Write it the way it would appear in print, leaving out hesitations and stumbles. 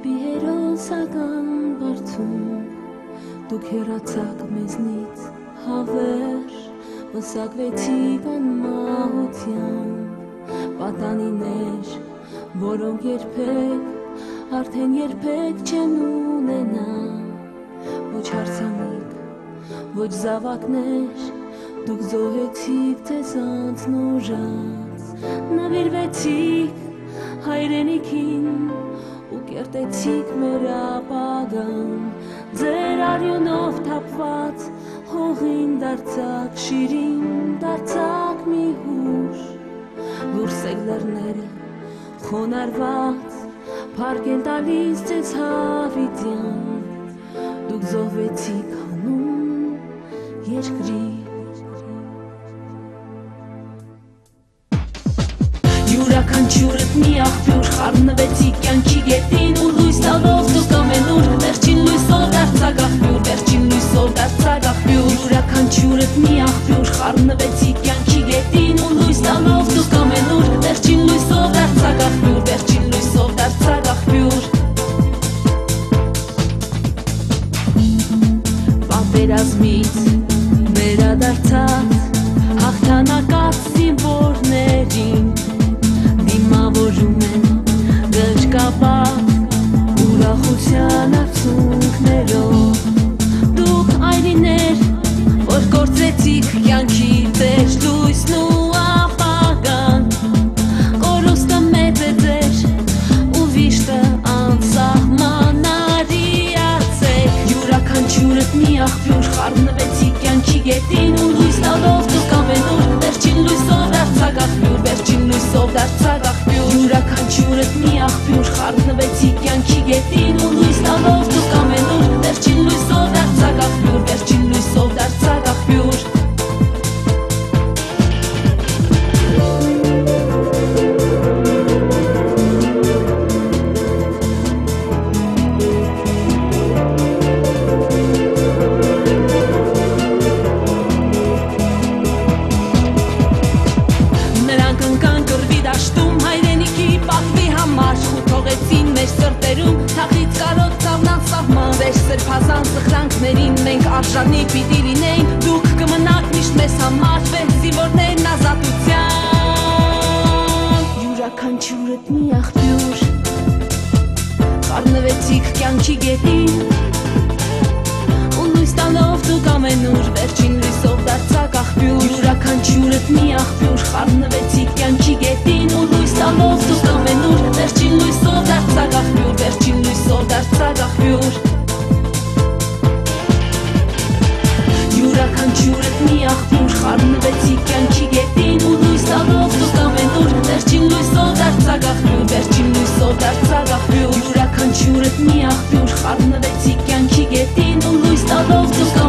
դեպի հերոսական վարձում դուք հեռացաք մեզնից հավերժ մսակվեցիք անմահությամբ պատանիներ որոնք երբեք արդեն երբեք չեն ունենա ոչ հարսանիք ոչ զավակներ դուք զոհեցիք ձեզանց նոժած նվիրվեցիք հայրենիքին ու կերտեցիք մեր ապագան ձեր արյունով թափված հողին դարձաք շիրին դարձաք մի հուշ դուրսեք լեռները խոնարհված փառք են տալիս ձեզ հավիտյան դուք զոհվեցիք հանուն երկրի յուրաքանչյուրդ մի աղբյուր խառնվեցիք կյանքի գետին ու լույս տալով դուք ամենուր վերջին լույսով դարձաք աղբյուր վերջին լույսով դարձաք աղբյուր յուրաքանչյուրդ մի աղբյուր խառնվեցիք կյանքի գետին ու լույս տալով դուք ամենուր վերջին լույսով դարձաք աղբյուր վերջին լույսով դարձաք աղբյուր պատերազմից վերադարձած հաղթանակած զինվորներին դիմավորում են դժկապատ ուրախության արցունքներով դուք այրիներ որ գործեցիք կյանքի ձեր լույսն ու ապագան կորուստը մեծ է ձեր ու վիշտը անսահման արիացեք յուրաքանչյուրդ մի աղբյուր խառնվեցիք կյանքի գետին ու լույս տալով դուք ամենուր վերջին լույսով դարձաք աղբյուր վերջին լույսով դարձաք աղբյուր յուրաքանչյուրդ մի աղբյուր խառնվեցիք կյանքի գետին ու լույս տալով դուք ամենուր վերջին լույսով դարձաք աղբյուր վերջին լույսով դարձաք աղբյուր թաղից կարոտ ծավնան սահման ձեր սրբազան սխրանքներին մենք արժանի պիտի լինենք դուք կմնաք միշտ մեզ համար վեր զինվորներն ազատության յուրաքանչյուրդ մի աղբյուր խառնվեցիք կյանքի գետին ու լույս տալով դուք ամենուր վերջին լույսով դարձաք աղբյուր յուրաքանչյուրդ մի աղբյուր խառնվեցիք կյանքի գետին ու լույս տալով դուք ամենուր վերջին լույսով դարձաք աղբյուր վերջին լույսով դարձաք աղբյուր յուրաքանչյուրդ մի աղբյուր խառնվեցիք կյանքի գետին ու լույս տալով դուք ամենուր վերջին լույսով դարձաք աղբյուր վերջին լույսով դարձաք աղբյուր յուրաքանչյուրդ մի աղբյուր խառնվեցիք կյանքի գետին ու լույս տալով դուք